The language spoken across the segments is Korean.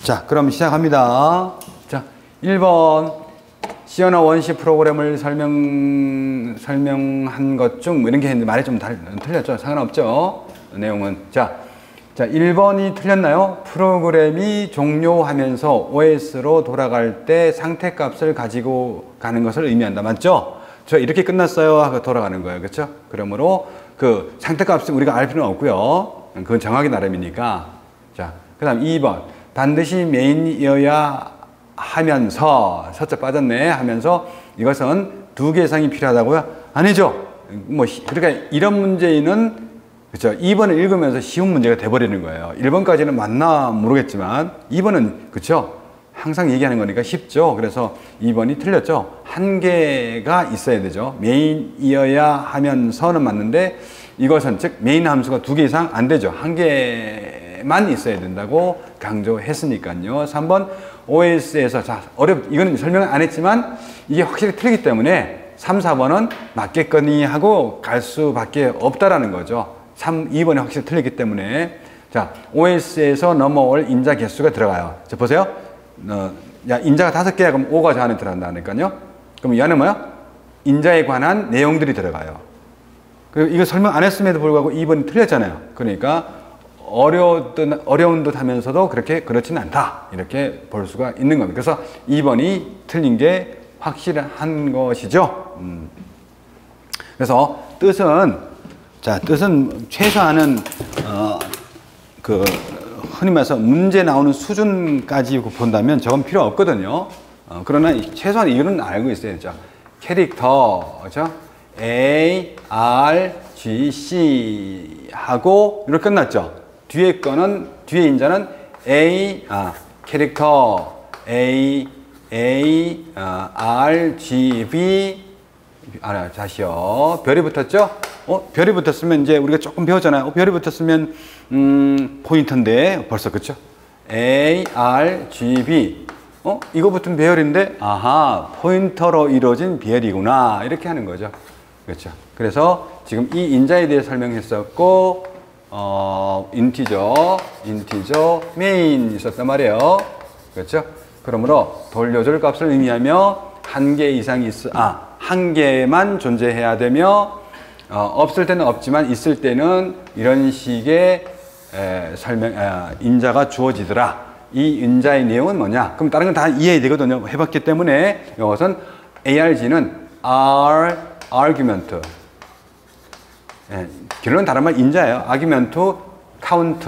자, 그럼 시작합니다. 자, 1번. C어나 원시 프로그램을 설명한 것 중, 이런 게 했는데 말이 좀 틀렸죠? 상관없죠? 내용은. 자, 1번이 틀렸나요? 프로그램이 종료하면서 OS로 돌아갈 때 상태값을 가지고 가는 것을 의미한다. 맞죠? 저 이렇게 끝났어요 하고 돌아가는 거예요. 그렇죠? 그러므로 그 상태값을 우리가 알 필요는 없고요. 그건 정하기 나름이니까. 자, 그 다음 2번. 반드시 메인이어야 하면서, 서자 빠졌네, 하면서 이것은 2개 이상이 필요하다고요? 아니죠. 뭐, 그러니까 이런 문제는, 그렇죠. 2번을 읽으면서 쉬운 문제가 돼버리는 거예요. 1번까지는 맞나 모르겠지만, 2번은, 그렇죠. 항상 얘기하는 거니까 쉽죠. 그래서 2번이 틀렸죠. 한 개가 있어야 되죠. 메인이어야 하면서는 맞는데, 이것은 즉, 메인 함수가 2개 이상 안 되죠. 한 개만 있어야 된다고 강조했으니까요. 3번, OS에서, 자, 이거는 설명 안 했지만, 이게 확실히 틀리기 때문에 3, 4번은 맞겠거니 하고 갈 수밖에 없다라는 거죠. 2번이 확실히 틀리기 때문에. 자, OS에서 넘어올 인자 개수가 들어가요. 자, 보세요. 야, 인자가 5개야. 그럼 5가 저 안에 들어간다니까요. 그럼 이 안에 뭐야? 인자에 관한 내용들이 들어가요. 그리고 이거 설명 안 했음에도 불구하고 2번이 틀렸잖아요. 그러니까 어려운 듯 하면서도 그렇지는 않다. 이렇게 볼 수가 있는 겁니다. 그래서 2번이 틀린 게 확실한 것이죠. 그래서 뜻은 최소한은, 흔히 말해서 문제 나오는 수준까지 본다면 저건 필요 없거든요. 그러나 최소한 이거는 알고 있어야죠. 캐릭터, 그죠? A, R, G, C 하고 이렇게 끝났죠. 뒤에 인자는 캐릭터 A, R, G, B, 다시요. 별이 붙었죠? 별이 붙었으면 이제 우리가 조금 배웠잖아요. 별이 붙었으면, 포인터인데, 벌써, 그쵸? A, R, G, B. 이거 붙은 배열인데, 아하, 포인터로 이루어진 배열이구나. 이렇게 하는 거죠. 그렇죠. 그래서 지금 이 인자에 대해 설명했었고, 인티저, 메인 있었단 말이에요. 그렇죠? 그러므로 돌려줄 값을 의미하며 한 개만 존재해야 되며, 없을 때는 없지만 있을 때는 이런 식의 인자가 주어지더라. 이 인자의 내용은 뭐냐? 그럼 다른 건 다 이해해야 되거든요. 해봤기 때문에 이것은 ARG는 argument. 결론은 다른 말 인자예요. argument, count.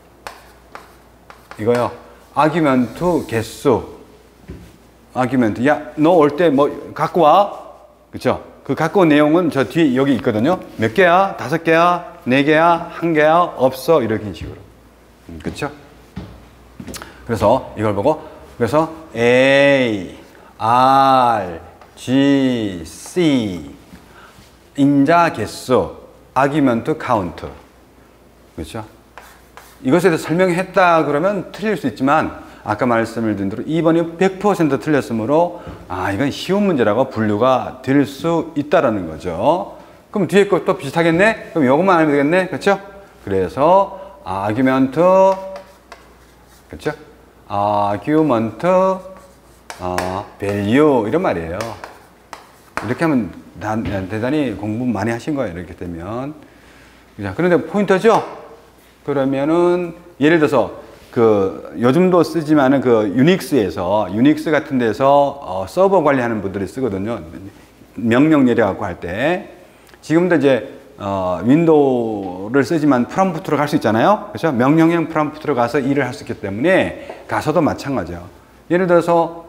이거요. argument 개수. argument. 야, 너 올 때 뭐 갖고 와. 그쵸? 그 갖고 온 내용은 저 뒤에 여기 있거든요. 몇 개야? 5개야? 4개야? 1개야? 없어. 이렇게 식으로. 그쵸? 그래서 이걸 보고, 그래서 A, R, G, C. 인자 개수. argument, count. 그렇죠? 이것에 대해서 설명했다 그러면 틀릴 수 있지만 아까 말씀을 드린 대로 2번이 100% 틀렸으므로 이건 쉬운 문제라고 분류가 될 수 있다라는 거죠. 그럼 뒤에 것도 비슷하겠네? 그럼 이것만 알면 되겠네? 그렇죠? 그래서 argument, 그렇죠? argument, value 이런 말이에요. 이렇게 하면 대단히 공부 많이 하신 거예요. 이렇게 되면. 그런데 포인터죠? 그러면은 예를 들어서 요즘도 쓰지만은 유닉스 같은 데서 서버 관리하는 분들이 쓰거든요. 명령 내려갖고 할 때. 지금도 이제 윈도우를 쓰지만 프롬프트로 갈 수 있잖아요. 그렇죠? 명령형 프롬프트로 가서 일을 할 수 있기 때문에 가서도 마찬가지예요. 예를 들어서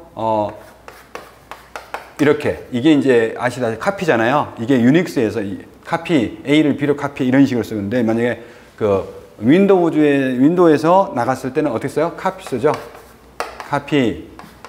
이렇게 이게 이제 아시다시피 카피잖아요. 이게 유닉스에서 카피 A를 B로 카피 이런 식으로 쓰는데 만약에 윈도우에서 나갔을 때는 어떻게 써요? 카피 쓰죠. 카피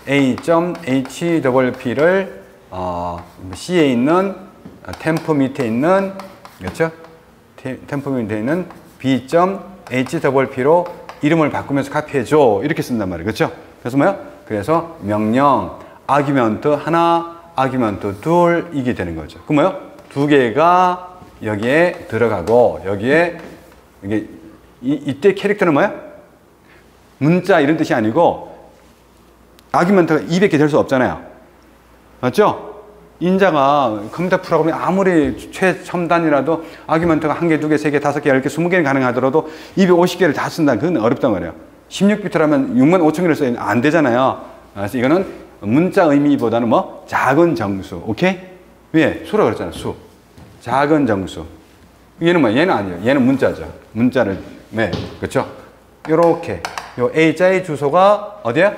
A.HWP를 C에 있는 템프 밑에 있는 그렇죠? 템프 밑에 있는 B.HWP로 이름을 바꾸면서 카피해줘 이렇게 쓴단 말이에요. 그렇죠? 그래서 뭐요? 그래서 명령 argument 하나 argument 둘 이게 되는 거죠. 그럼 뭐요? 2개가 여기에 들어가고 여기에 이게 이때 캐릭터는 뭐야? 문자 이런 뜻이 아니고 아규먼트가 200개 될 수 없잖아요. 맞죠? 인자가 컴퓨터 프로그램이 아무리 최첨단이라도 아규먼트가 1개, 2개, 3개, 5개, 10개, 20개는 가능하더라도 250개를 다 쓴다. 그건 어렵단 말이에요. 16비트라면 65,000개를 써야 안 되잖아요. 그래서 이거는 문자 의미보다는 뭐? 작은 정수. 오케이? 왜? 수라 그랬잖아요. 수. 작은 정수. 얘는 뭐야? 얘는 아니에요. 얘는 문자죠. 문자를, 네. 그렇죠? 요렇게. 요 A자의 주소가 어디야?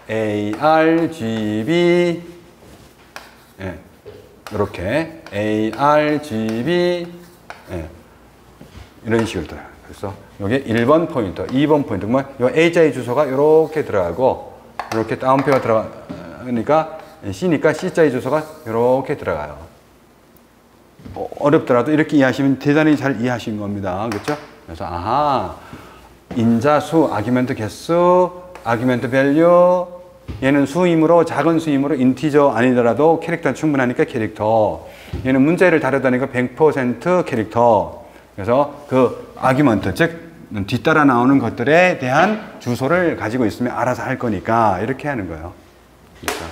ARGB. 예. 요렇게. ARGB. 예. 이런 식으로 들어요. 그래서 요게 1번 포인터, 2번 포인트. 뭐, 요 A자의 주소가 요렇게 들어가고, 요렇게 다운표가 들어가니까, C니까 C자의 주소가 요렇게 들어가요. 어렵더라도 이렇게 이해하시면 대단히 잘 이해하신 겁니다. 그렇죠? 그래서 아하, 인자수, 아규멘트 개수, 아규멘트 밸류, 얘는 수이므로 작은 수이므로 인티저 아니더라도 캐릭터는 충분하니까 캐릭터. 얘는 문자를 다르다니까 100% 캐릭터. 그래서 그 아규먼트, 즉 뒤따라 나오는 것들에 대한 주소를 가지고 있으면 알아서 할 거니까 이렇게 하는 거예요. 그렇죠?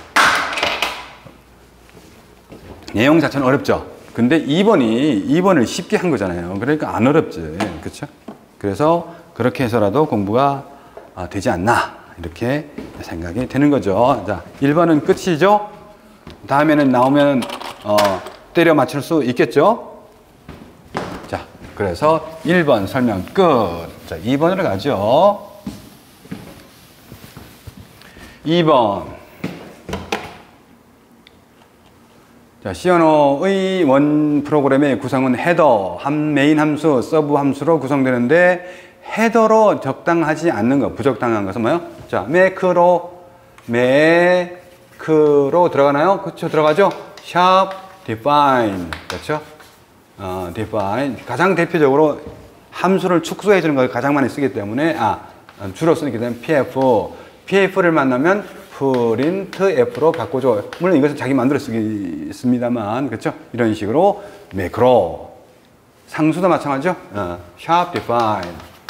내용 자체는 어렵죠. 근데 2번을 쉽게 한 거잖아요. 그러니까 안 어렵지. 그렇죠? 그래서 그렇게 해서라도 공부가 되지 않나 이렇게 생각이 되는 거죠. 자, 1번은 끝이죠. 다음에는 나오면 때려 맞출 수 있겠죠. 자, 그래서 1번 설명 끝. 자, 2번으로 가죠. 2번. 자, C 언어의 원 프로그램의 구성은 헤더, 메인 함수, 서브 함수로 구성되는데 헤더로 적당하지 않는 것, 부적당한 것은 뭐예요? 자, 매크로 들어가나요? 그렇죠, 들어가죠? 샵, define, 그렇죠? define. 가장 대표적으로 함수를 축소해 주는 걸 가장 많이 쓰기 때문에 주로 쓰기 때문에 PF를 만나면 프린트 F로 바꿔줘. 물론 이것은 자기 만들어 쓰기 있습니다만, 그렇죠? 이런 식으로 매크로. 상수도 마찬가지죠? 샵 define.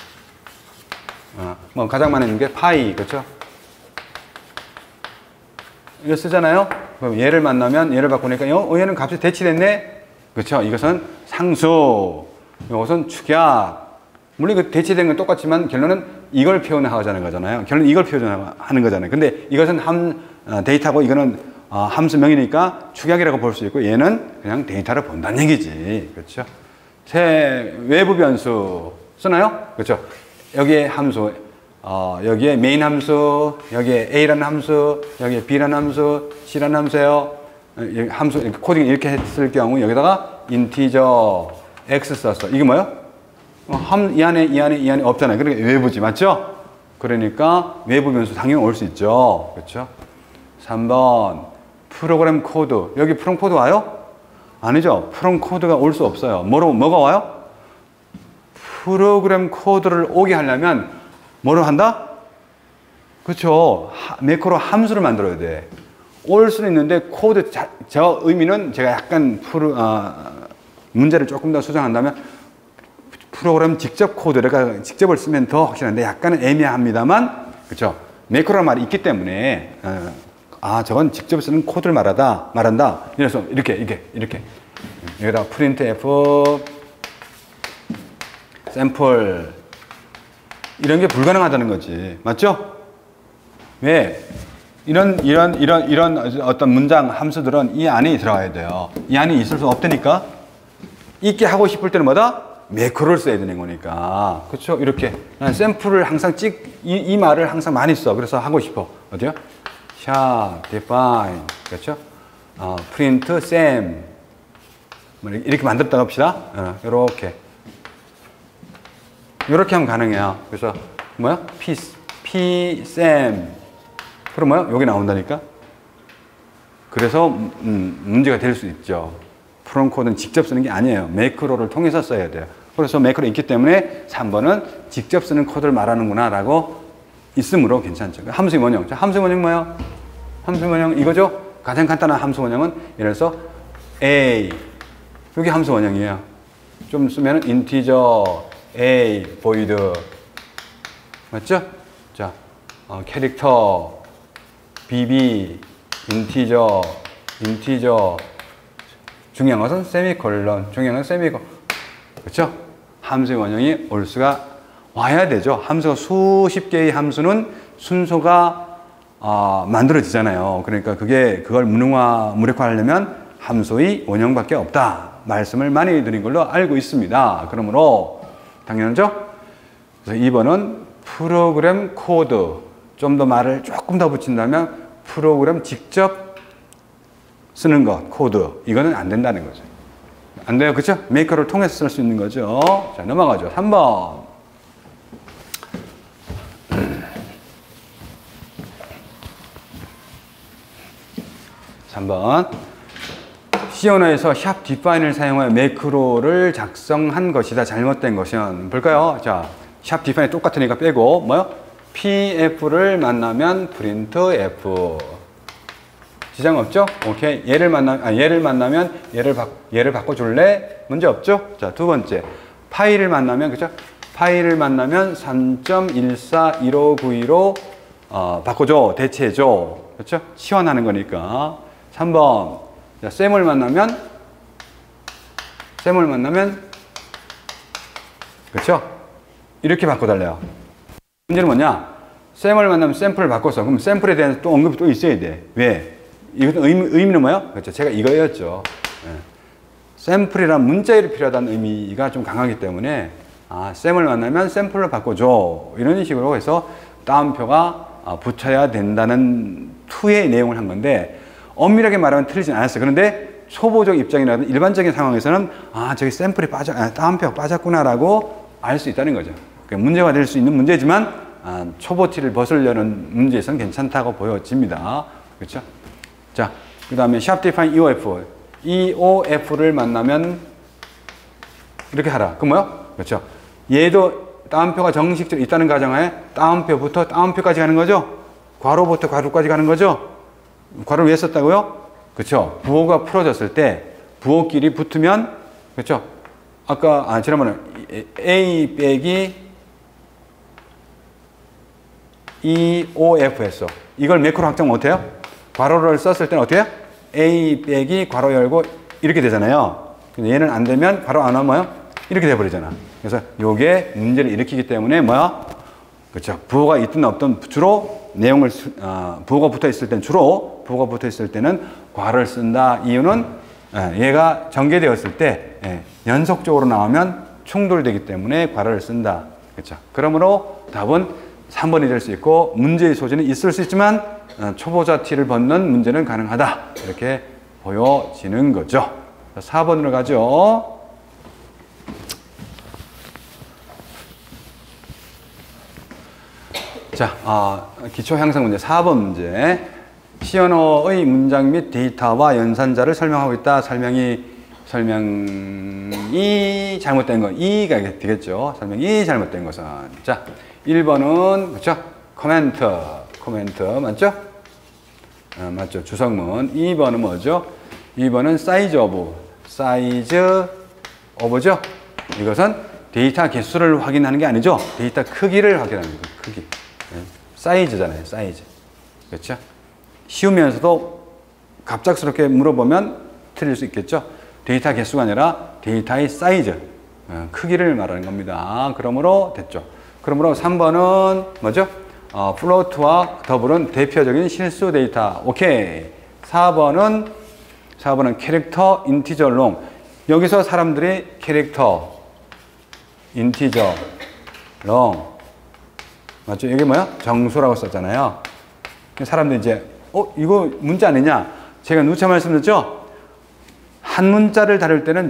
뭐 가장 많이 있는 게 파이, 그렇죠? 이거 쓰잖아요. 그럼 얘를 만나면 얘를 바꾸니까 얘는 값이 대치됐네. 그렇죠? 이것은 상수. 이것은 축약. 물론 이거 대치된 건 똑같지만 결론은 이걸 표현하자는 거잖아요. 결론 이걸 표현하는 거잖아요. 근데 이것은 데이터고 이거는 함수명이니까 축약이라고 볼 수 있고 얘는 그냥 데이터를 본다는 얘기지. 그렇죠? 외부 변수 쓰나요? 그렇죠? 여기에 함수, 여기에 메인 함수, 여기에 A라는 함수, 여기에 B라는 함수, C라는 함수예요. 함수 코딩 이렇게 했을 경우 여기다가 인티저 X 썼어. 이게 뭐예요? 이 안에 없잖아요. 그러니까 외부지, 맞죠? 그러니까 외부 변수 당연히 올 수 있죠. 그렇죠? 3번 프로그램 코드. 여기 프롬 코드 와요? 아니죠. 프롬 코드가 올 수 없어요. 뭐가 와요? 프로그램 코드를 오게 하려면 뭐를 한다? 그렇죠. 매크로 함수를 만들어야 돼. 올 수는 있는데 코드 저 의미는 제가 약간 문제를 조금 더 수정한다면 프로그램 직접 코드를 직접을 쓰면 더 확실한데 약간은 애매합니다만, 그렇죠? 매크로라는 말이 있기 때문에 저건 직접 쓰는 코드를 말한다. 그래서 이렇게 여기다 프린트 F 샘플 이런 게 불가능하다는 거지, 맞죠? 왜? 이런 어떤 문장 함수들은 이 안에 들어가야 돼요. 이 안에 있을 수 없다니까. 있게 하고 싶을 때는 뭐다? 매크로를 써야 되는 거니까. 그렇죠? 이렇게. 난 샘플을 항상 이 말을 항상 많이 써. 그래서 하고 싶어. 어디요? 샵, define. 그렇죠? print, sem. 이렇게 만들었다 합시다. 이렇게. 이렇게 하면 가능해요. 그래서 뭐야? p, sem. 그럼 뭐야? 여기 나온다니까? 그래서 문제가 될 수 있죠. 프롬 코드는 직접 쓰는 게 아니에요. 매크로를 통해서 써야 돼요. 그래서 매크로 있기 때문에 3번은 직접 쓰는 코드를 말하는구나 라고 있으므로 괜찮죠. 함수의 원형. 자, 함수의 원형 뭐예요? 함수의 원형 이거죠? 가장 간단한 함수 원형은 예를 들어서 A. 여기 함수 원형이에요. 좀 쓰면 integer A void. 맞죠? 자, 캐릭터, bb, 인티저, 중요한 것은 세미콜론, 중요한 것은 세미콜론. 그렇죠? 함수의 원형이 올 수가 와야 되죠. 함수가 수십 개의 함수는 순서가 만들어지잖아요. 그러니까 그걸 무력화하려면 함수의 원형밖에 없다. 말씀을 많이 드린 걸로 알고 있습니다. 그러므로 당연하죠? 그래서 2번은 프로그램 코드. 좀 더 말을 조금 더 붙인다면 프로그램 직접 쓰는 것, 코드. 이거는 안 된다는 거죠. 안 돼요. 그렇죠? 메이커를 통해서 쓸 수 있는 거죠. 자, 넘어가죠. 3번. C 언어에서 샵 디파인을 사용하여 매크로를 작성한 것이다. 잘못된 것은 볼까요? 자, 샵 디파인이 똑같으니까 빼고 뭐요? PF를 만나면 프린트 F. 지장 없죠? 오케이. 얘를 만나면 얘를 바꿔줄래? 문제 없죠? 자, 두 번째. 파일을 만나면, 그죠? 파일을 만나면 3.141592로 바꿔줘. 대체해줘. 그렇죠? 치환하는 거니까. 3번. 자, 쌤을 만나면, 그렇죠? 이렇게 바꿔달래요. 문제는 뭐냐? 쌤을 만나면 샘플을 바꿔서, 그럼 샘플에 대한 또 언급이 또 있어야 돼. 왜? 이것도 의미는 뭐예요? 그렇죠. 제가 이거였죠. 예. 샘플이란 문자열이 필요하다는 의미가 좀 강하기 때문에, 쌤을 만나면 샘플을 바꿔줘. 이런 식으로 해서 따옴표가 붙여야 된다는 투의 내용을 한 건데, 엄밀하게 말하면 틀리진 않았어요. 그런데 초보적 입장이라든 일반적인 상황에서는 저기 샘플이 따옴표가 빠졌구나라고 알 수 있다는 거죠. 문제가 될 수 있는 문제지만 초보 티를 벗으려는 문제에서는 괜찮다고 보여집니다. 그렇죠? 자, 그 다음에 샵 디파인 EOF. EOF를 만나면 이렇게 하라. 그럼 뭐요? 그렇죠. 얘도 따옴표가 정식적으로 있다는 가정하에 따옴표부터 따옴표까지 가는 거죠? 괄호부터 괄호까지 가는 거죠? 괄호를 왜 썼다고요? 그렇죠. 부호가 풀어졌을 때 부호끼리 붙으면, 그렇죠. 아까 지난번에 A 빼기 EOF 했어. 이걸 매크로 확정 못해요? 괄호를 썼을 때는 어떻게 해요? A 빼기 괄호 열고 이렇게 되잖아요. 근데 얘는 안 되면 괄호 안 하면 이렇게 돼버리잖아. 그래서 요게 문제를 일으키기 때문에 그렇죠. 부호가 있든 없든 주로 내용을 부호가 붙어 있을 때는 부호가 붙어 있을 때는 괄호를 쓴다. 이유는 얘가 전개되었을 때 연속적으로 나오면 충돌되기 때문에 괄호를 쓴다. 그렇죠. 그러므로 답은 3번이 될 수 있고 문제의 소지는 있을 수 있지만 초보자 티를 벗는 문제는 가능하다. 이렇게 보여지는 거죠. 4번으로 가죠. 자, 기초 형상 문제 4번 문제. C 언어의 문장 및 데이터와 연산자를 설명하고 있다. 설명이 잘못된 건 이가 되겠죠. 설명이 잘못된 것은. 자, 1번은 그렇죠? 코멘트 맞죠? 맞죠. 주성문. 2번은 뭐죠? 2번은 사이즈 오브죠? 이것은 데이터 개수를 확인하는 게 아니죠. 데이터 크기를 확인하는 거예요. 크기. 사이즈잖아요. 사이즈. 그렇죠? 쉬우면서도 갑작스럽게 물어보면 틀릴 수 있겠죠. 데이터 개수가 아니라 데이터의 사이즈, 크기를 말하는 겁니다. 그러므로 됐죠. 그러므로 3번은 뭐죠? 플로트와 더블은 대표적인 실수 데이터. 오케이. 4번은 캐릭터, 인티저, 롱. 여기서 사람들이 캐릭터, 인티저, 롱. 맞죠? 이게 뭐야? 정수라고 썼잖아요. 사람들이 이제, 이거 문자 아니냐? 제가 누차 말씀드렸죠? 한 문자를 다룰 때는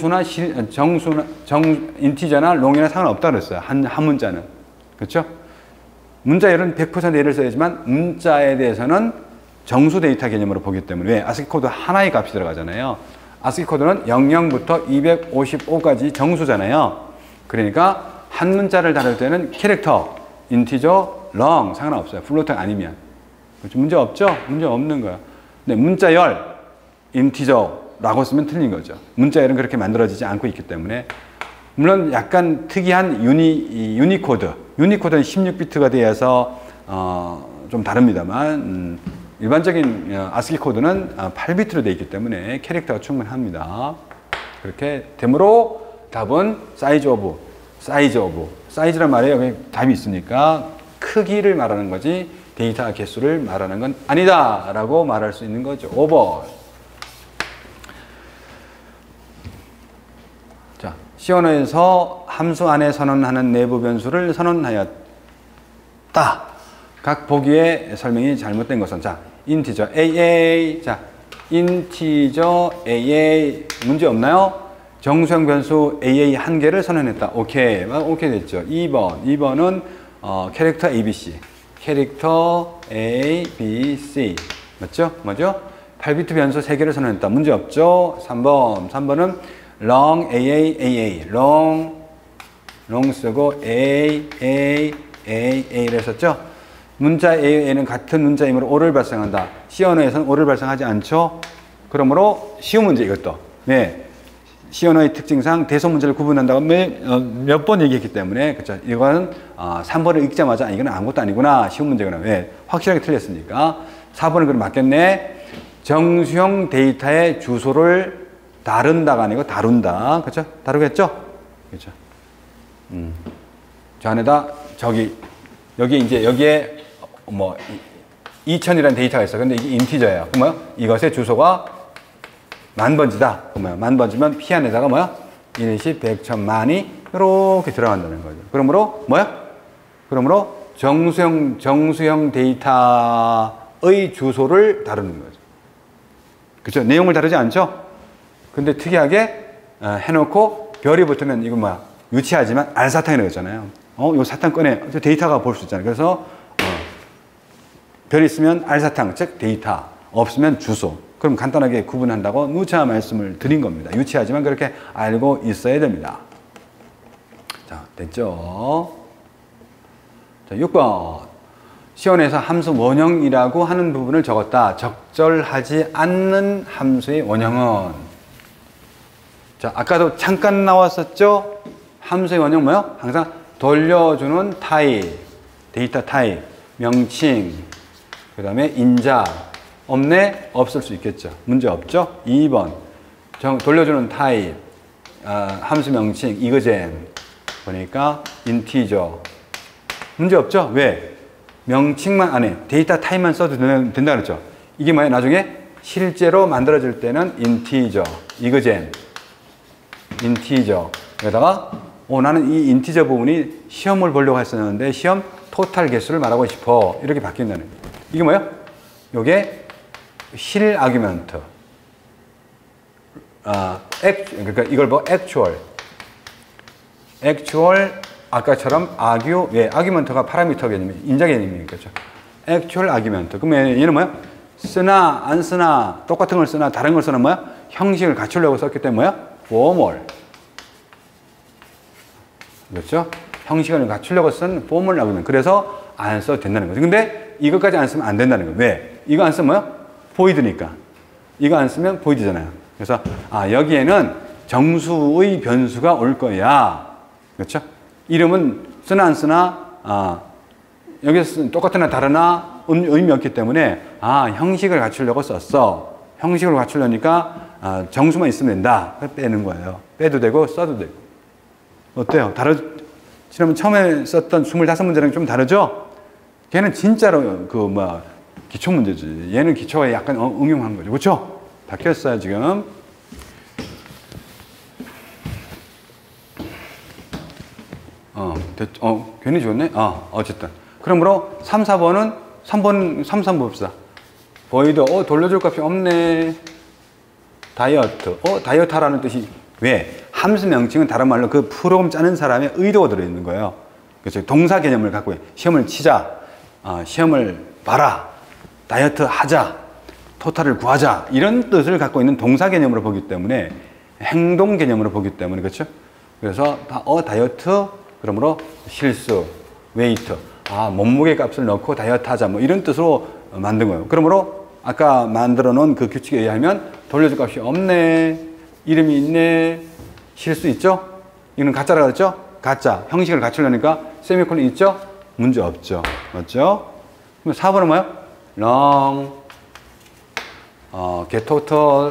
인티저나 롱이나 상관없다고 그랬어요. 한 문자는. 그렇죠? 문자열은 100% 예를 써야지만 문자에 대해서는 정수 데이터 개념으로 보기 때문에 왜? 아스키 코드 하나의 값이 들어가잖아요. 아스키 코드는 00부터 255까지 정수잖아요. 그러니까 한 문자를 다룰 때는 캐릭터, 인티저, 롱 상관없어요. 플로트가 아니면. 그렇죠? 문제 없죠? 문제 없는 거야. 근데 문자열, 인티저라고 쓰면 틀린 거죠. 문자열은 그렇게 만들어지지 않고 있기 때문에. 물론 약간 특이한 유니코드. 유니코드는 16비트가 되어서 좀 다릅니다만 일반적인 ASCII 코드는 8비트로 되어 있기 때문에 캐릭터가 충분합니다. 그렇게 되므로 답은 사이즈란 말에 여기 답이 있으니까 크기를 말하는 거지 데이터 개수를 말하는 건 아니다 라고 말할 수 있는 거죠. 5번. 자, C 언어에서 함수 안에 선언하는 내부 변수를 선언하였다. 각 보기의 설명이 잘못된 것은, 자, 인티저 AA, 자, 인티저 AA 문제 없나요? 정수형 변수 AA 한 개를 선언했다. 오케이. 오케이 됐죠. 2번은 캐릭터 ABC. 캐릭터 A, B, C. 맞죠? 뭐죠? 8비트 변수 3개를 선언했다. 문제 없죠? 3번은 long AA. long 쓰고 AA를 했었죠? 문자 AA는 같은 문자이므로 O를 발생한다. C 언어에서는 O를 발생하지 않죠? 그러므로 쉬운 문제 이것도. 네. C 언어의 특징상 대소 문제를 구분한다고 몇 번 얘기했기 때문에, 그렇죠. 이거는 3번을 읽자마자 이건 아무것도 아니구나. 쉬운 문제구나. 왜? 확실하게 틀렸으니까. 4번은 그럼 맞겠네. 정수형 데이터의 주소를 다룬다가 아니고 다룬다. 그렇죠? 다루겠죠? 그렇죠. 저 안에다 여기 이제 여기에 2000이라는 데이터가 있어. 근데 이게 인티저예요. 그러면 이것의 주소가 만번지다. 그러면 만번지면 P 안에다가 일시, 백천, 만이 이렇게 들어간다는 거죠. 그러므로 그러므로 정수형 데이터의 주소를 다루는 거죠. 그렇죠? 내용을 다루지 않죠? 근데 특이하게 해놓고 별이 붙으면 이거 유치하지만 알사탕이 되잖아요. 요 사탕 꺼내. 데이터가 볼 수 있잖아요. 그래서 별이 있으면 알사탕, 즉 데이터. 없으면 주소. 그럼 간단하게 구분한다고 누차 말씀을 드린 겁니다. 유치하지만 그렇게 알고 있어야 됩니다. 자, 됐죠? 자, 6번. 시원에서 함수 원형이라고 하는 부분을 적었다. 적절하지 않는 함수의 원형은? 자, 아까도 잠깐 나왔었죠? 함수의 원형 뭐요? 항상 돌려주는 타입, 데이터 타입, 명칭, 그 다음에 인자. 없네? 없을 수 있겠죠. 문제 없죠? 2번. 돌려주는 타입, 함수 명칭, 이거잼. 보니까 인티저. 문제 없죠? 왜? 명칭만 안에 데이터 타입만 써도 된다 그랬죠? 이게 뭐야? 나중에 실제로 만들어질 때는 인티저, 이거잼. 인티저. 여기다가 나는 이 인티저 부분이 시험을 보려고 했었는데 시험 토탈 개수를 말하고 싶어. 이렇게 바뀐다는 거예요. 이게 뭐야? 요게 실 아규먼트. 그러니까 이걸 actual 아까처럼 아규먼트가 파라미터 개념이 인자 개념이니까. actual 아규먼트. 그러면 얘는 뭐야? 쓰나 안 쓰나 똑같은 걸 쓰나 다른 걸 쓰나 뭐야? 형식을 갖추려고 썼기 때문에 뭐야? formal. 그렇죠? 형식을 갖추려고 쓴 formal 아규먼트. 그래서 안 써도 된다는 거죠. 근데 이것까지 안 쓰면 안 된다는 거예요. 왜? 이거 안 쓰면 뭐야? 보이드니까. 이거 안 쓰면 보이드잖아요. 그래서 여기에는 정수의 변수가 올 거야. 그렇죠? 이름은 쓰나 안 쓰나 여기서 똑같으나 다르나 의미 없기 때문에 형식을 갖추려고 썼어. 형식을 갖추려니까 정수만 있으면 된다. 빼는 거예요. 빼도 되고 써도 되고. 어때요? 지난번 처음에 썼던 25문제랑 좀 다르죠? 걔는 진짜로 기초 문제지. 얘는 기초가 약간 응용한 거죠. 그렇죠? 바뀌었어요, 지금. 괜히 좋네? 어쨌든. 그러므로 3, 4번 봅시다. 보이드, 돌려줄 값이 없네. 다이어트. 다이어트 하라는 뜻이, 왜? 함수 명칭은 다른 말로 그 프로그램 짜는 사람의 의도가 들어있는 거예요. 그렇죠? 동사 개념을 갖고, 시험을 치자. 시험을 봐라. 다이어트 하자, 토탈을 구하자 이런 뜻을 갖고 있는 동사 개념으로 보기 때문에 행동 개념으로 보기 때문에 그렇죠? 그래서 다이어트 그러므로 실수, 웨이트 몸무게 값을 넣고 다이어트 하자 이런 뜻으로 만든 거예요. 그러므로 아까 만들어 놓은 그 규칙에 의하면 돌려줄 값이 없네, 이름이 있네, 실수 있죠? 이거는 가짜라 그랬죠? 가짜, 형식을 갖추려니까 세미콜론 있죠? 문제 없죠. 맞죠? 그럼 4번은 뭐예요? long, get total,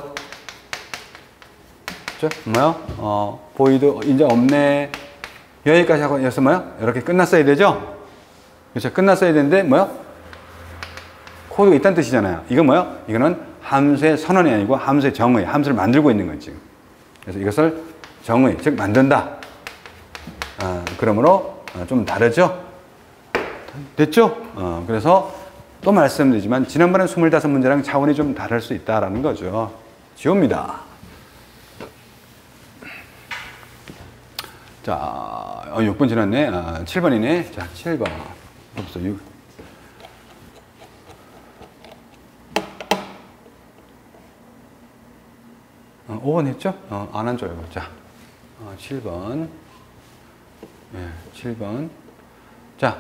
그죠? 뭐요? void, 이제 없네. 여기까지 하고, 여기서 뭐요? 이렇게 끝났어야 되죠? 그렇죠? 끝났어야 되는데, 뭐요? 코드가 있다는 뜻이잖아요. 이건 뭐요? 이거는 함수의 선언이 아니고 함수의 정의, 함수를 만들고 있는 거지. 그래서 이것을 정의, 즉 만든다. 그러므로 좀 다르죠? 됐죠? 그래서 또 말씀드리지만 지난번에 25문제랑 차원이 좀 다를 수 있다라는 거죠. 지웁니다. 자, 6번 지났네. 7번이네. 자, 7번. 없어, 6. 어, 5번 했죠? 안 한 줄 알고. 자, 7번. 예, 7번. 자,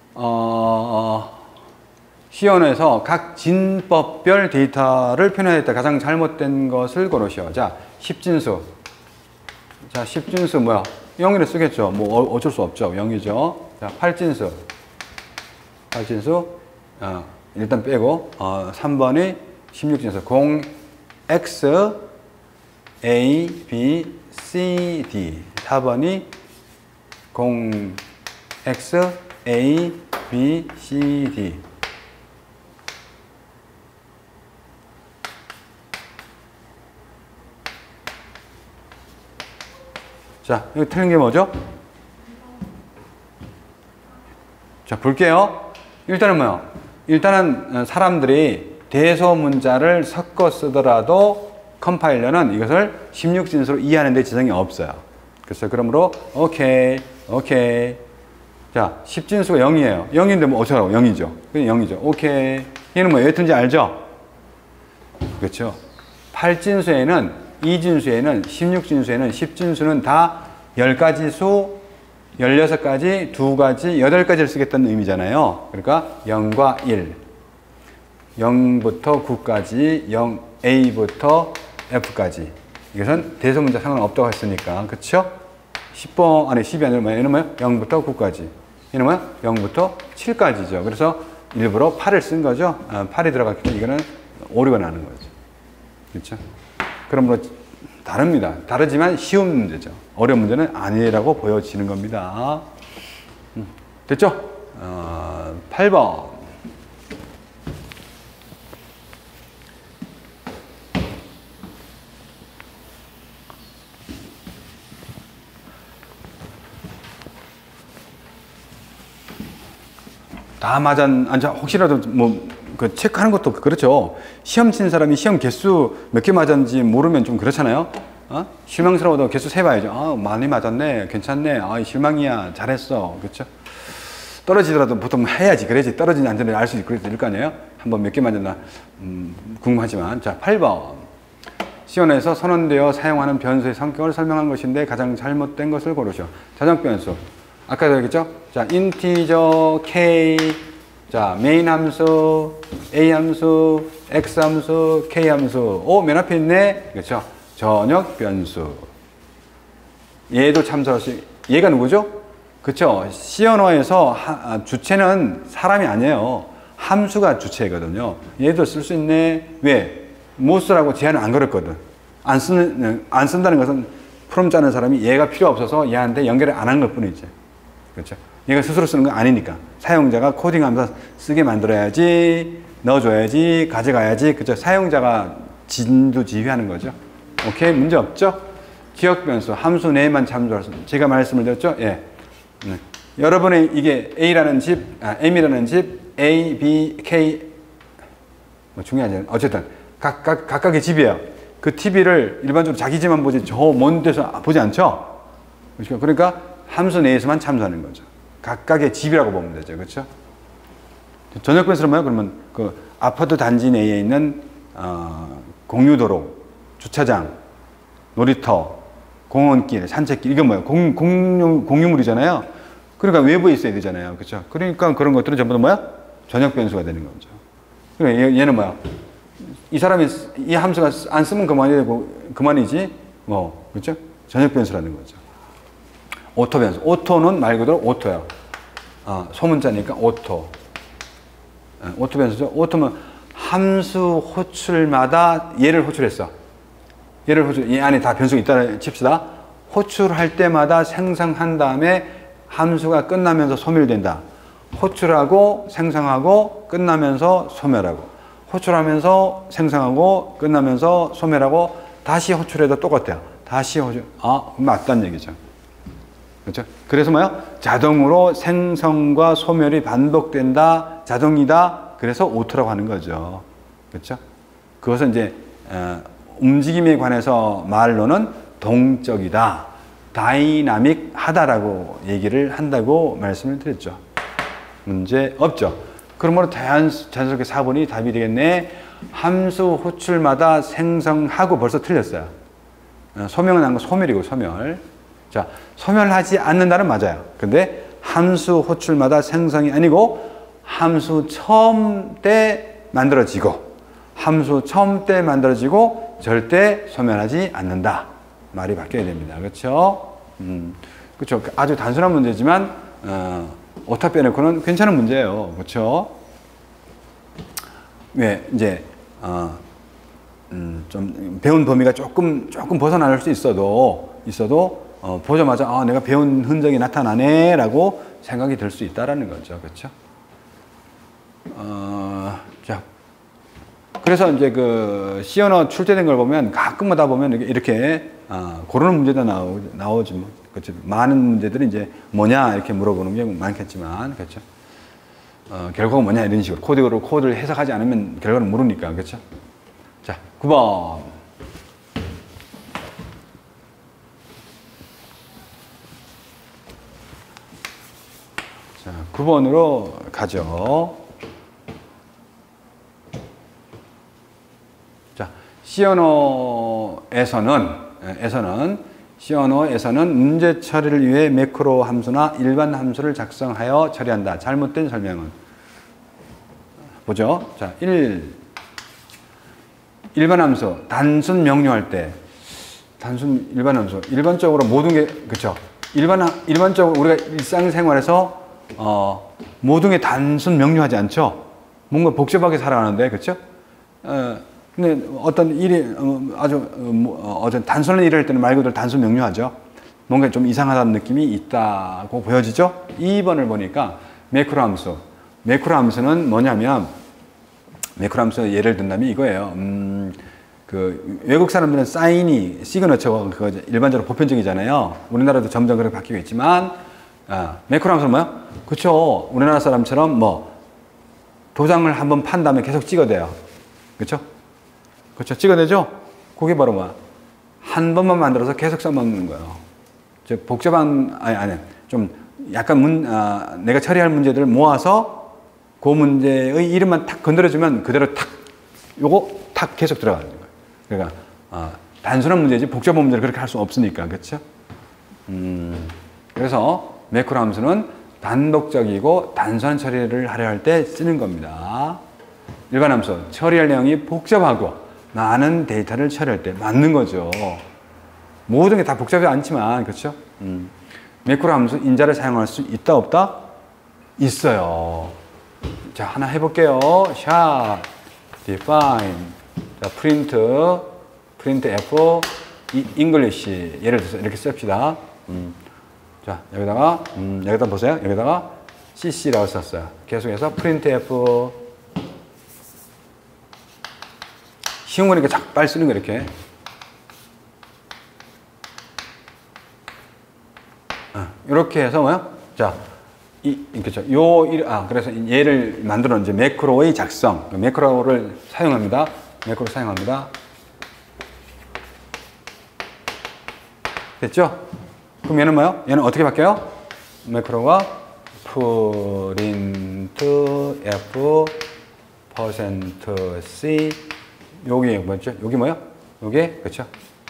시연에서 각 진법별 데이터를 표현했다. 가장 잘못된 것을 고르시오. 자, 10진수. 자, 10진수 뭐야? 0이를 쓰겠죠. 뭐 어쩔 수 없죠. 0이죠. 자, 8진수. 8진수. 일단 빼고 3번이 16진수. 0, X, A, B, C, D. 4번이 0, X, A, B, C, D. 자, 여기 틀린 게 뭐죠? 자, 볼게요. 일단은 뭐요? 일단은 사람들이 대소문자를 섞어 쓰더라도 컴파일러는 이것을 16진수로 이해하는 데 지장이 없어요. 그래서 그러므로 오케이. 자, 10진수가 0이에요. 0인데 뭐 어쩌라고? 0이죠. 그냥 0이죠. 오케이. 얘는 뭐 왜 틀린지 알죠? 그렇죠. 8진수에는 2진수에는 16진수에는 10진수는 다 10가지 수, 16가지, 2가지, 8가지를 쓰겠다는 의미잖아요. 그러니까 0과 1, 0부터 9까지, A부터 F까지. 이것은 대소문자 상관없다고 했으니까. 그렇죠? 10번, 아니 10이 아니라 뭐야? 얘는 뭐야? 0부터 9까지. 얘는 뭐야? 0부터 7까지죠. 그래서 일부러 8을 쓴 거죠. 8이 들어갔기 때문에 이거는 오류가 나는 거죠. 그렇죠? 그러므로 다릅니다. 다르지만 쉬운 문제죠. 어려운 문제는 아니라고 보여지는 겁니다. 됐죠? 8번. 다 혹시라도 그 체크하는 것도 그렇죠. 시험 친 사람이 시험 개수 몇 개 맞았는지 모르면 좀 그렇잖아요. 실망스러워도 개수 세봐야죠. 많이 맞았네. 괜찮네. 실망이야. 잘했어. 그렇죠? 떨어지더라도 보통 해야지. 그래야지 떨어지는지 안 되는지 알 수 있을 거 아니에요. 한번 몇 개 맞았나 궁금하지만. 자, 8번. 시연에서 선언되어 사용하는 변수의 성격을 설명한 것인데 가장 잘못된 것을 고르시오. 자정 변수. 아까도 얘기했죠? 자, 인티저, K, 자, 메인 함수, A 함수, X 함수, K 함수. 맨 앞에 있네. 그렇죠? 전역 변수. 얘도 참조할 수, 얘가 누구죠? 그렇죠? C 언어에서 주체는 사람이 아니에요. 함수가 주체거든요. 얘도 쓸 수 있네. 왜? 못 쓰라고 제한을 안 걸었거든. 안 쓴다는 것은 프롬 짜는 사람이 얘가 필요 없어서 얘한테 연결을 안 한 것 뿐이지. 그렇죠? 얘가 스스로 쓰는 건 아니니까. 사용자가 코딩하면서 쓰게 만들어야지, 넣어줘야지, 가져가야지. 그죠? 사용자가 진두지휘하는 거죠. 오케이? 문제 없죠? 기억 변수, 함수 내에만 참조할 수. 제가 말씀을 드렸죠? 예. 여러분의 이게 A라는 집, M이라는 집, A, B, K, 뭐 중요하지 않아요. 어쨌든, 각각의 집이에요. 그 TV를 일반적으로 자기 집만 보지, 저 먼 데서 보지 않죠? 그러니까 함수 내에서만 참조하는 거죠. 각각의 집이라고 보면 되죠. 그렇죠? 전역 변수는 뭐예요? 그러면 그 아파트 단지 내에 있는 공유도로, 주차장, 놀이터, 공원길, 산책길, 이건 뭐예요? 공유물이잖아요. 그러니까 외부에 있어야 되잖아요. 그렇죠? 그러니까 그런 것들은 전부 다 뭐야? 전역 변수가 되는 거죠. 그러니까 얘는 뭐야? 이 사람이 이 함수가 안 쓰면 그만이지. 그렇죠? 전역 변수라는 거죠. 오토 변수. 오토는 말 그대로 오토예요. 소문자니까 오토. 오토 변수죠. 오토면 함수 호출마다 얘를 호출했어. 얘 안에 다 변수가 있다 칩시다. 호출할 때마다 생성한 다음에 함수가 끝나면서 소멸된다. 호출하고 생성하고 끝나면서 소멸하고, 호출하면서 생성하고 끝나면서 소멸하고, 다시 호출해도 똑같아요. 다시 호출. 맞다는 얘기죠. 그렇죠? 그래서 뭐요? 자동으로 생성과 소멸이 반복된다. 자동이다. 그래서 오토라고 하는 거죠. 그렇죠? 그것은 이제 움직임에 관해서 말로는 동적이다. 다이나믹 하다라고 얘기를 한다고 말씀을 드렸죠. 문제 없죠. 그러므로 자연스럽게 4번이 답이 되겠네. 함수 호출마다 생성하고 벌써 틀렸어요. 소멸은 안 거 소멸이고 소멸. 자, 소멸하지 않는다는 맞아요. 근데 함수 호출마다 생성이 아니고 함수 처음 때 만들어지고 함수 처음 때 만들어지고 절대 소멸하지 않는다. 말이 바뀌어야 됩니다. 그렇죠? 그렇죠. 아주 단순한 문제지만 오타 빼놓고는 괜찮은 문제예요. 그렇죠? 왜 이제 좀 배운 범위가 조금 벗어날 수 있어도 보자마자 내가 배운 흔적이 나타나네라고 생각이 들 수 있다라는 거죠. 그렇죠? 자, 그래서 이제 그 C 언어 출제된 걸 보면 가끔마다 보면 이렇게 고르는 문제도 나오지 뭐. 그렇죠? 많은 문제들이 이제 뭐냐 이렇게 물어보는 게 많겠지만, 그렇죠? 결과가 뭐냐 이런 식으로 코드를 해석하지 않으면 결과를 모르니까. 그렇죠? 자, 9번. 자, 9번으로 가죠. 자, C 언어에서는 문제 처리를 위해 매크로 함수나 일반 함수를 작성하여 처리한다. 잘못된 설명은 보죠. 자, 일반 함수 단순 명료할 때 일반 함수 일반적으로 모든 게 그렇죠. 일반적으로 우리가 일상생활에서 모든 게 단순 명료하지 않죠. 뭔가 복잡하게 살아가는데 그렇죠. 근데 어떤 일이 아주 단순한 일을 할 때는 말 그대로 단순 명료하죠. 뭔가 좀 이상하다는 느낌이 있다고 보여지죠. 2번을 보니까 매크로 함수는 뭐냐면 매크로 함수 예를 든다면 이거예요. 그 외국 사람들은 시그너처가 그거 일반적으로 보편적이잖아요. 우리나라도 점점 그렇게 바뀌고 있지만 매크로 함수는 뭐요? 그렇죠. 우리나라 사람처럼 뭐 도장을 한번 판 다음에 계속 찍어대요. 그렇죠? 그렇죠. 찍어내죠? 그게 바로 뭐야? 한 번만 만들어서 계속 써먹는 거예요. 즉, 복잡한, 좀 약간 내가 처리할 문제들을 모아서 그 문제의 이름만 탁 건드려주면 그대로 요거 계속 들어가는 거예요. 그러니까, 단순한 문제지 복잡한 문제를 그렇게 할 수 없으니까. 그렇죠? 그래서 매크로 함수는 단독적이고 단순한 처리를 하려 할 때 쓰는 겁니다. 일반 함수, 처리할 내용이 복잡하고 많은 데이터를 처리할 때 맞는 거죠. 모든 게 다 복잡하지 않지만, 그렇죠? 매크로 함수 인자를 사용할 수 있다, 없다? 있어요. 자, 하나 해볼게요. 샵, define, 자, print f, English. 예를 들어서 이렇게 씁시다. 자, 여기다 보세요. 여기다가 cc라고 썼어요. 계속해서 print f, 쉬운 거니까 자꾸 빨리 쓰는 거 이렇게. 이렇게 해서 뭐요? 자, 그렇죠. 그래서 얘를 만들어 이제 매크로의 작성, 매크로를 사용합니다. 됐죠? 그럼 얘는 뭐요? 얘는 어떻게 바뀌어요? 매크로가 print f %c 여기 뭐였죠? 여기 뭐요? 요게 그렇죠?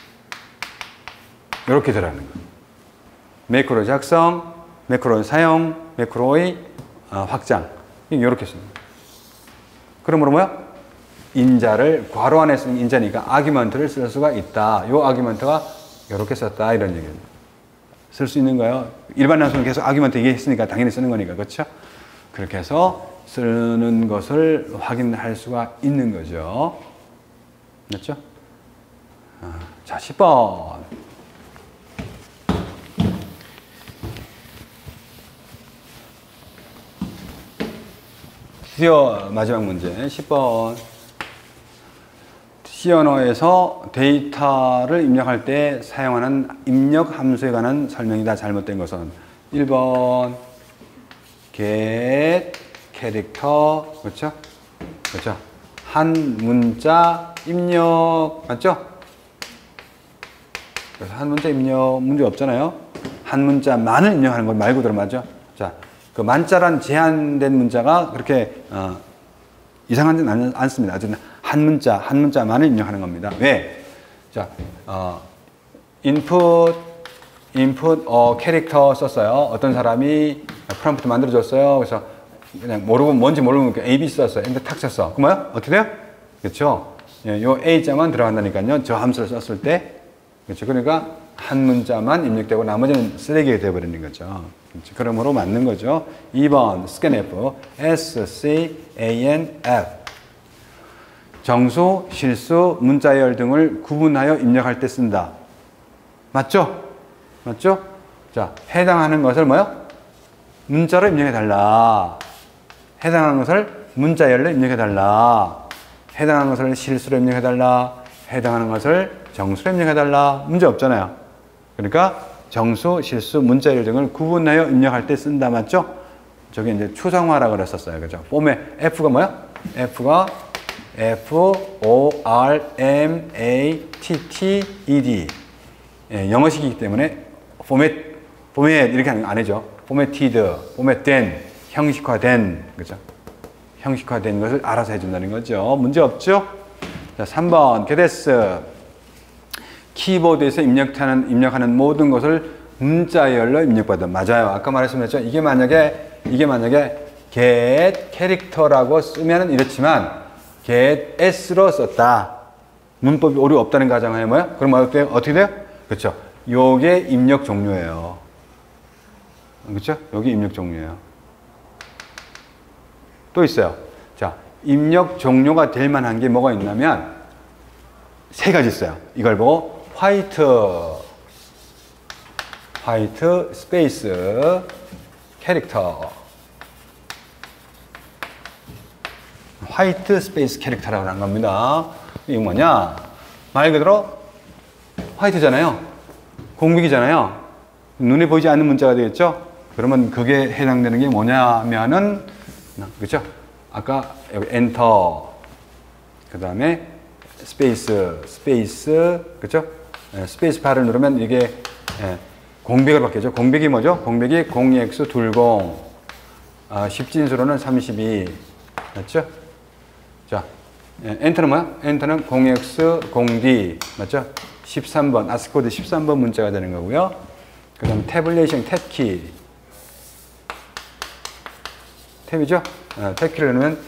이렇게 들어가는 거예요. 매크로 작성, 매크로 사용, 매크로의 확장. 이렇게 씁니다. 그러므로 뭐야? 인자를 괄호 안에 쓰는 인자니까 아규먼트를 쓸 수가 있다. 요 아규먼트가 이렇게 썼다 이런 얘기입니다. 쓸 수 있는 거예요. 일반 함수는 계속 아규먼트 얘기했으니까 당연히 쓰는 거니까 그렇죠? 그렇게 해서 쓰는 것을 확인할 수가 있는 거죠. 맞죠? 자, 10번. 드디어 마지막 문제 10번. C 언어에서 데이터를 입력할 때 사용하는 입력 함수에 관한 설명이다. 잘못된 것은 1번 get 캐릭터 그렇죠? 그렇죠? 한 문자 입력 맞죠? 그래서 한 문자 입력 문제 없잖아요. 한 문자만을 입력하는 것 말 그대로 맞죠? 자, 그 만자란 제한된 문자가 그렇게 이상하지는 않습니다. 어쨌든 한 문자만을 입력하는 겁니다. 왜? 자, input 캐릭터 썼어요. 어떤 사람이 프롬프트 만들어줬어요. 그래서 그냥 뭔지 모르고 A, B 썼어요. 엔터 탁 쳤어. 그럼 뭐야? 어떻게 돼요? 그렇죠? 요 A자만 들어간다니까요. 저 함수를 썼을 때. 그렇죠? 그러니까 한 문자만 입력되고 나머지는 쓰레기가 되어버리는 거죠. 그렇죠? 그러므로 맞는 거죠. 2번 scanf SCANF 정수, 실수, 문자열 등을 구분하여 입력할 때 쓴다. 맞죠? 맞죠? 자, 해당하는 것을 뭐요? 문자로 입력해달라. 해당하는 것을 문자열로 입력해달라. 해당하는 것을 실수로 입력해달라. 해당하는 것을 정수로 입력해달라. 문제 없잖아요. 그러니까 정수, 실수, 문자열 등을 구분하여 입력할 때 쓴다. 맞죠? 저기 이제 추상화라고 그랬었어요. 그죠? 폼의 F가 뭐야? F가 FORMATTED. 예, 영어식이기 때문에 포맷 이렇게 하는 거 아니죠. 포맷티드, 포맷된, 형식화된, 그죠? 형식화된 것을 알아서 해준다는 거죠. 문제 없죠? 자, 3번 게데스 키보드에서 입력하는 모든 것을 문자열로 입력받아. 맞아요. 아까 말했었죠. 이게 만약에 get 캐릭터라고 쓰면 이렇지만 get s로 썼다. 문법이 오류 없다는 가정하에 뭐야? 그럼 어떻게 돼요? 그렇죠. 요게 입력 종료예요. 그렇죠? 여기 입력 종료예요. 또 있어요. 자, 입력 종료가 될 만한 게 뭐가 있냐면 세 가지 있어요. 이걸 보고 화이트 스페이스 캐릭터 화이트 스페이스 캐릭터라고 하는 겁니다. 이게 뭐냐? 말 그대로 화이트잖아요. 공백이잖아요. 눈에 보이지 않는 문자가 되겠죠? 그러면 그게 해당되는 게 뭐냐면은, 그렇죠? 아까 여기 엔터, 그 다음에 스페이스, 그렇죠? 스페이스 바를 누르면 이게 공백으로 바뀌죠. 공백이 뭐죠? 공백이 0x20, 10진수로는 32, 맞죠? 자, 엔터는 뭐야? 엔터는 0x0d, 맞죠? 13번, 아스코드 13번 문자가 되는 거고요. 그 다음 태블레이션 탭키. 탭이죠? 탭키를 넣으면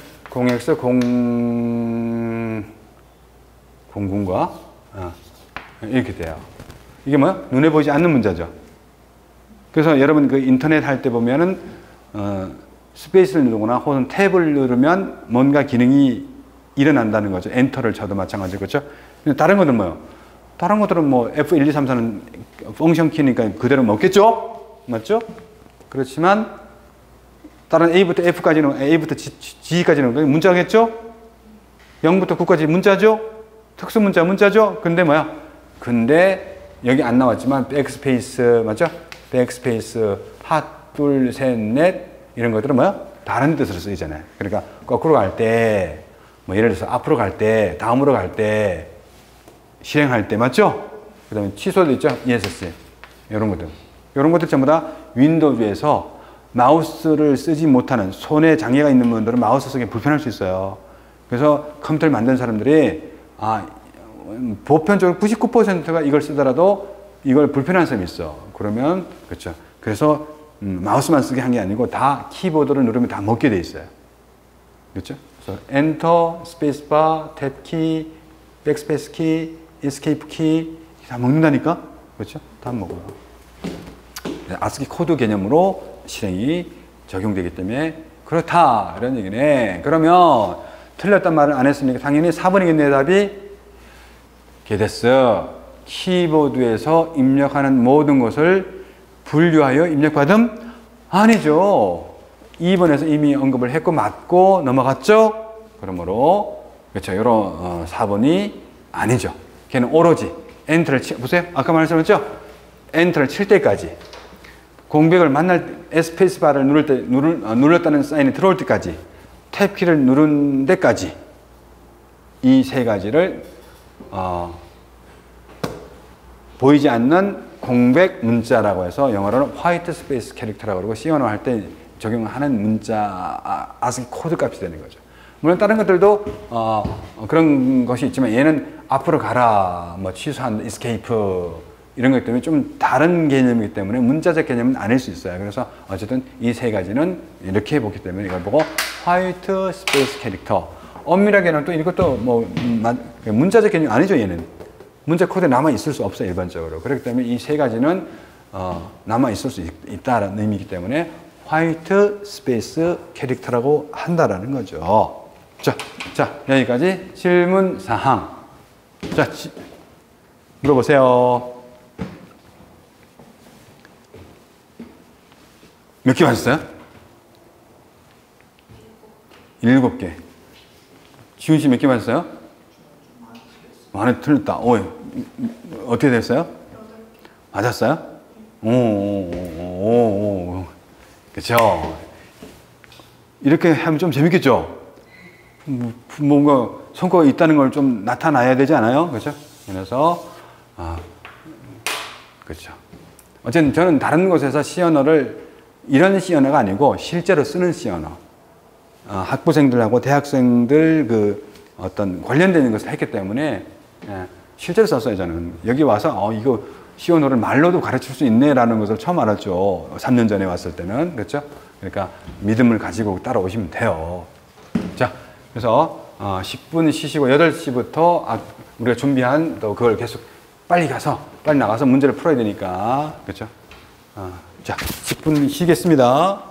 0x00과 이렇게 돼요. 이게 뭐야? 눈에 보이지 않는 문자죠. 그래서 여러분 그 인터넷 할 때 보면은 스페이스를 누르거나 혹은 탭을 누르면 뭔가 기능이 일어난다는 거죠. 엔터를 쳐도 마찬가지고, 그렇죠? 근데 다른 것들은 뭐요? 다른 것들은 뭐 F1, 2, 3, 4는 펑션 키니까 그대로 먹겠죠? 맞죠? 그렇지만 다른 A부터 F까지는 A부터 G까지는 문자겠죠? 0부터 9까지 문자죠? 특수 문자죠? 근데 뭐야? 근데 여기 안 나왔지만 백스페이스 맞죠? 백스페이스 핫, 둘, 셋, 넷 이런 것들은 뭐야? 다른 뜻으로 쓰이잖아요. 그러니까 거꾸로 갈 때, 뭐 예를 들어서 앞으로 갈 때, 다음으로 갈 때, 실행할 때 맞죠? 그 다음에 취소도 있죠? ESC 이런 것들 전부 다 윈도우에서 마우스를 쓰지 못하는 손에 장애가 있는 분들은 마우스 쓰기 불편할 수 있어요. 그래서 컴퓨터를 만든 사람들이 보편적으로 99%가 이걸 쓰더라도 이걸 불편한 사람이 있어. 그러면 그렇죠. 그래서 마우스만 쓰게 한 게 아니고 다 키보드를 누르면 다 먹게 돼 있어요. 그렇죠? 그래서 엔터, 스페이스바, 탭키, 백스페이스 키, 에스케이프 키 다 먹는다니까? 그렇죠? 다 먹어요. 아스키 코드 개념으로 실행이 적용되기 때문에 그렇다. 이런 얘기네. 그러면 틀렸단 말을 안 했으니까 당연히 4번이겠네, 답이. 게데스. 키보드에서 입력하는 모든 것을 분류하여 입력받음? 아니죠. 2번에서 이미 언급을 했고 맞고 넘어갔죠? 그러므로 그렇죠. 이런 4번이 아니죠. 걔는 오로지 엔터를 보세요. 아까 말씀드렸죠? 엔터를 칠 때까지 공백을 만날 스페이스바를 누를 때 눌렀다는 사인이 들어올 때까지 탭키를 누른 데까지 이 세 가지를 보이지 않는 공백 문자라고 해서 영어로는 화이트 스페이스 캐릭터라고 그러고 C 언어 할 때 적용하는 문자 ASCII 코드 값이 되는 거죠. 물론 다른 것들도 그런 것이 있지만 얘는 앞으로 가라, 뭐 취소한, escape 이런 것 때문에 좀 다른 개념이기 때문에 문자적 개념은 아닐 수 있어요. 그래서 어쨌든 이 세 가지는 이렇게 보기 때문에 이걸 보고 화이트 스페이스 캐릭터. 엄밀하게는 또 이것도 뭐 문자적 개념이 아니죠. 얘는 문자 코드에 남아 있을 수 없어요. 일반적으로. 그렇기 때문에 이 세 가지는 남아 있을 수 있다는 의미이기 때문에 화이트 스페이스 캐릭터라고 한다라는 거죠. 자, 여기까지 질문 사항. 자, 물어보세요. 몇 개 맞았어요? 7개. 지훈 씨 몇 개 맞았어요? 많이 틀렸다. 어떻게 됐어요? 맞았어요? 오. 그쵸? 이렇게 하면 좀 재밌겠죠? 뭔가 성과가 있다는 걸 좀 나타나야 되지 않아요? 그죠? 그래서, 그렇죠. 어쨌든 저는 다른 곳에서 C 언어를 이런 C 언어가 아니고 실제로 쓰는 C 언어. 학부생들하고 대학생들 어떤 관련되는 것을 했기 때문에 실제로 썼어요, 저는. 여기 와서 이거 C 언어를 말로도 가르칠 수 있네라는 것을 처음 알았죠. 3년 전에 왔을 때는. 그렇죠? 그러니까 믿음을 가지고 따라오시면 돼요. 자, 그래서 10분 쉬시고 8시부터 우리가 준비한 또 그걸 계속 빨리 나가서 문제를 풀어야 되니까. 그렇죠? 자, 10분 쉬겠습니다.